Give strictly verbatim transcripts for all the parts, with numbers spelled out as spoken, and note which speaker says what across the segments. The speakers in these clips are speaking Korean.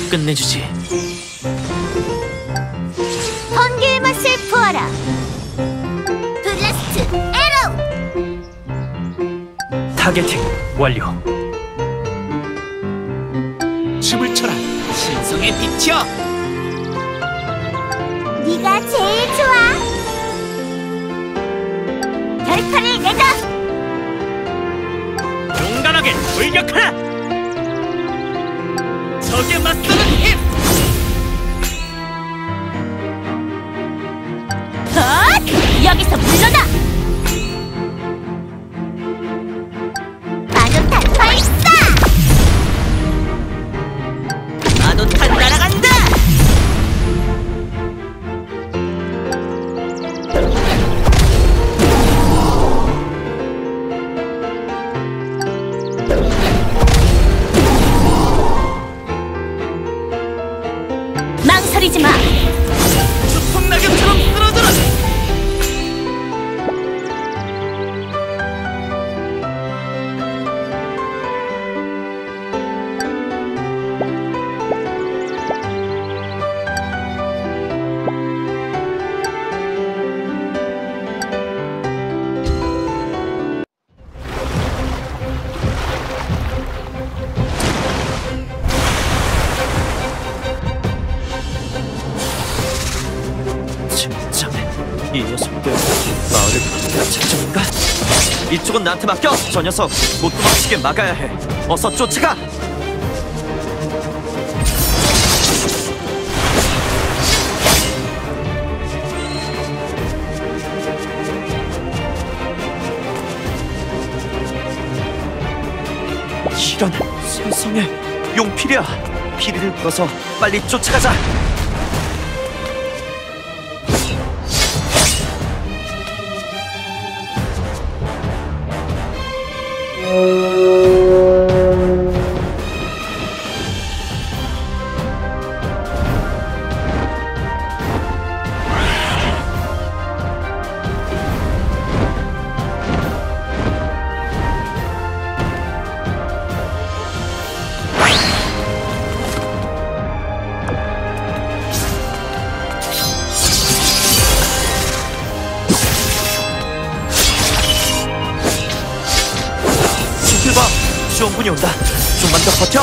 Speaker 1: 끝내주지.
Speaker 2: 번개의 맛을 보아라. 블라스트 에로.
Speaker 1: 타겟팅 완료.
Speaker 3: 춤을 춰라, 신성의 빛이여.
Speaker 2: 네가 제일 좋아. 결판을 내자.
Speaker 1: 용감하게 돌격하라. 적에 맞서는 힘.
Speaker 2: 헛! 여기서 물러나. 마도탄 발사.
Speaker 1: 마도탄 날아간다.
Speaker 2: 망설이지 마.
Speaker 1: 수풍 낙엽처럼 쓰러져라. 이 녀석들 마을을 파괴할 작정인가? 이쪽은 나한테 맡겨! 저 녀석 못 도망치게 막아야 해. 어서 쫓아가! 이런 세상에, 용필이야! 피리를 불어서 빨리 쫓아가자! 봐! 지원군이 온다. 좀만 더 버텨!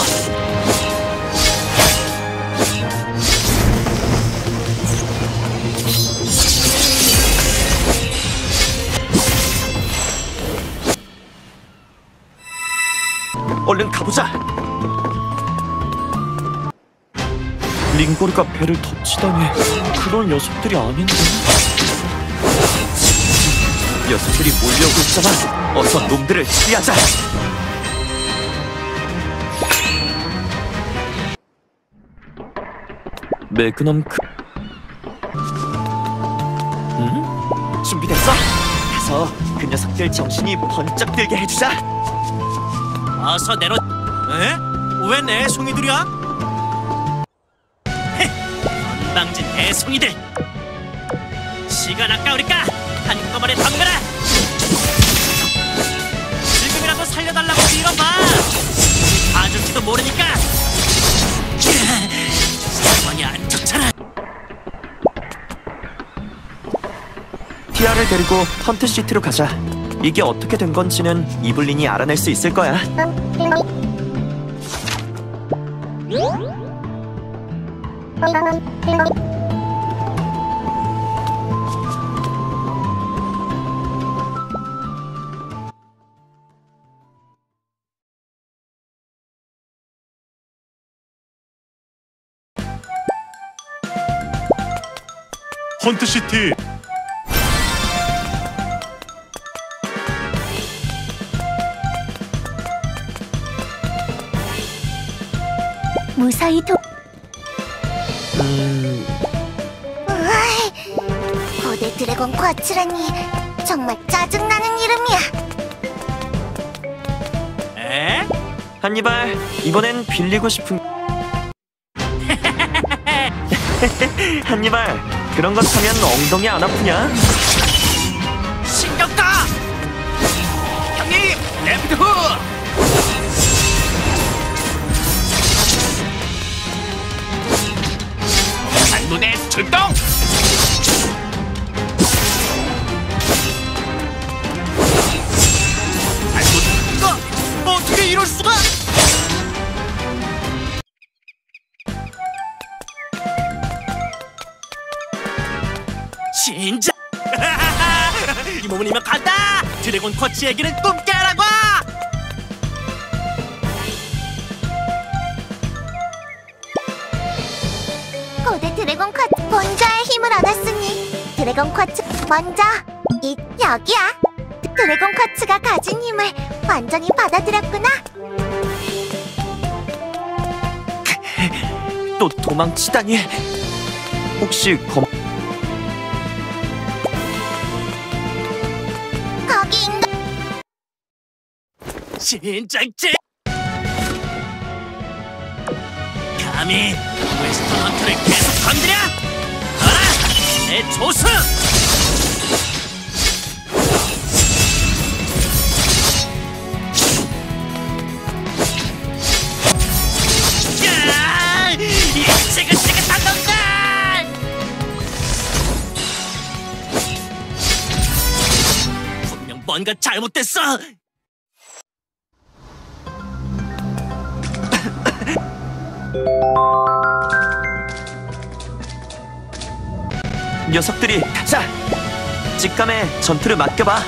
Speaker 1: 얼른 가보자! 링고르가 배를 덮치다니 그런 녀석들이 아닌데... 녀석들이 몰려오고 있잖아! 어서 놈들을 처리하자! 매그넘 그... 응? 준비됐어? 가서 그 녀석들 정신이 번쩍 들게 해주자!
Speaker 3: 어서 내려. 에? 왜 내 송이들이야? 헤! 건방진 대송이들. 시간 아까우니까 한꺼번에 덤벼라. 지금이라도 살려달라고 밀어봐. 봐줄지도 모르니까. 상황이 안 좋잖아.
Speaker 1: 티아를 데리고 헌트시티로 가자. 이게 어떻게 된 건지는 이블린이 알아낼 수 있을 거야.
Speaker 4: 헌트시티.
Speaker 2: 무사히 도...
Speaker 1: 음...
Speaker 2: 으이, 고대 드래곤 과츠라니 정말 짜증나는 이름이야.
Speaker 3: 에?
Speaker 1: 한니발, 이번엔 빌리고 싶은... 한니발, 그런 것 하면 엉덩이 안 아프냐?
Speaker 3: 신경 꺼! 형님! 레프트 후! 무대 출동! 아이고, 이거 어떻게 이럴 수가? 진짜! 이 몸은 이만 간다! 드래곤 쿼츠 얘기는 꿈 깨라고!
Speaker 2: 고대 드래곤 쿼츠 본좌의 힘을 얻었으니 드래곤 쿼츠 먼저 이 여기야. 드래곤 쿼츠가 가진 힘을 완전히 받아들였구나.
Speaker 1: 또 도망치다니. 혹시 검...
Speaker 2: 거기 인간
Speaker 3: 진작제! 감히 웨스턴 헌터를 계속 건드려! 아! 내 조수! 야! 이 지긋지긋한 놈들! 분명 뭔가 잘못됐어!
Speaker 1: 녀석들이 자 직감에 전투를 맡겨봐.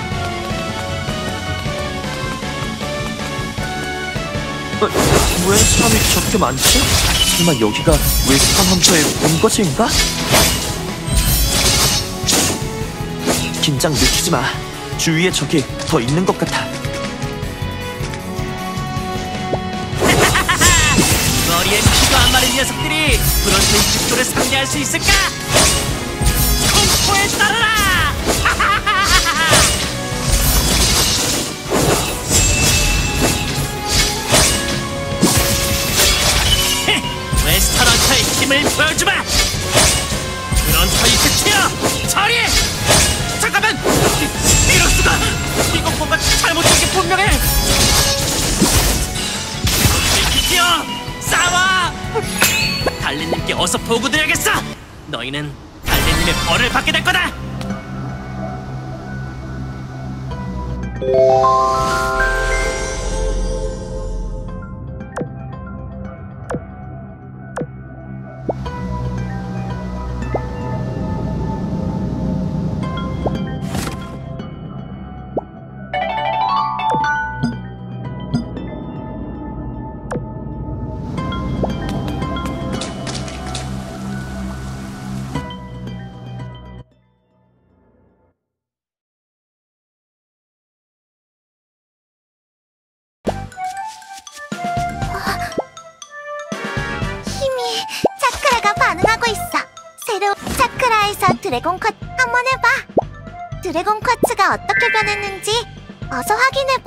Speaker 1: 어, 왜 사람이 저렇게 많지? 설마 여기가 웨스턴 헌터의 본거지인가? 긴장 늦추지 마. 주위에 적이 더 있는 것 같아.
Speaker 3: 머리에 피도 안 마른 녀석들이 브론즈의 집도를 상대할 수 있을까? 공포에 따르라! 웨스턴 헌터의 힘을 보여주마! 브론터의 끝이여! 처리해! 잠깐만! 이, 이럴 수가! 이건 뭔가 잘못된 게 분명해! 드디어 싸워! 달리님께 어서 보고드려야겠어! 너희는 달리님의 벌을 받게 될 거다!
Speaker 2: 힘이 차크라가 반응하고 있어. 새로운 차크라에서 드래곤 쿼츠 한번 해봐. 드래곤 쿼츠가 어떻게 변했는지 어서 확인해봐.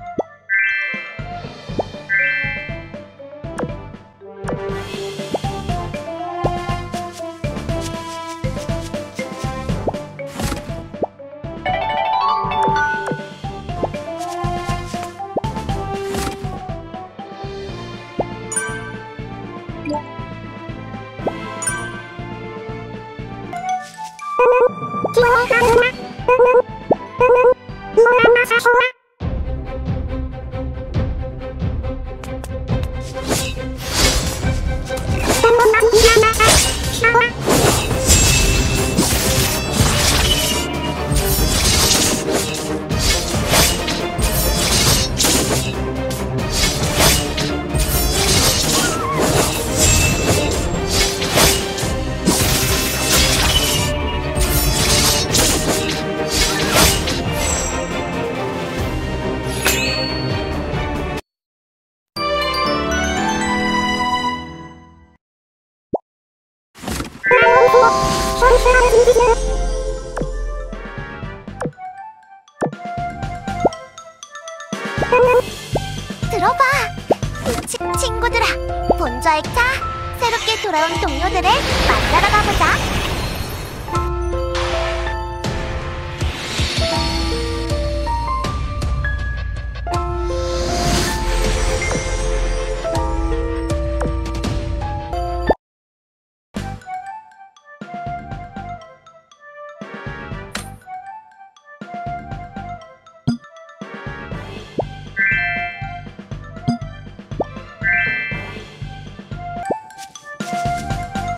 Speaker 2: 들어봐. 치, 친구들아, 본좌의 차 새롭게 돌아온 동료들을 만나러 가보자.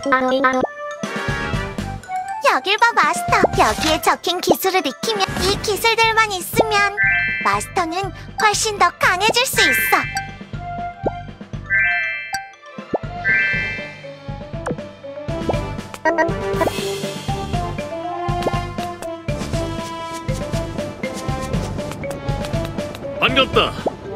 Speaker 2: 여길 봐, 마스터. 여기에 적힌 기술을 익히면, 이 기술들만 있으면 마스터는 훨씬 더 강해질 수 있어.
Speaker 3: 반갑다.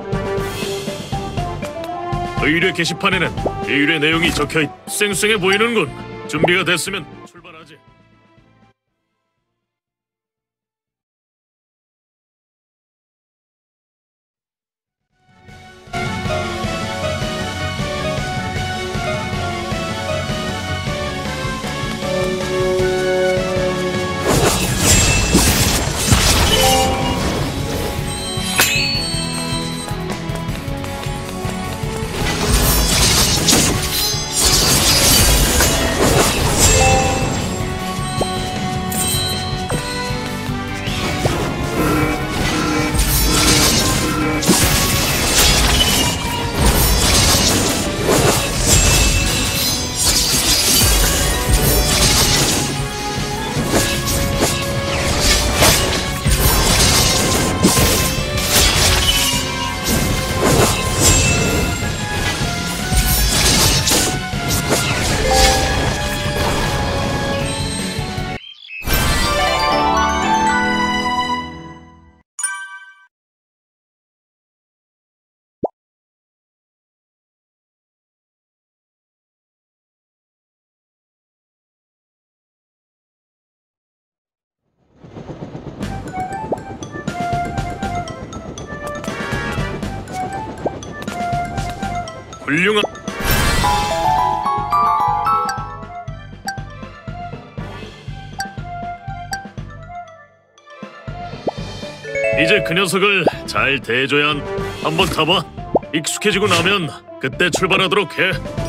Speaker 3: 의뢰 게시판에는 의뢰 내용이 적혀있. 쌩쌩해 보이는군. 준비가 됐으면 출발하지. 훌륭한. 이제 그 녀석을 잘 대해줘야 한. 한번 타봐. 익숙해지고 나면 그때 출발하도록 해.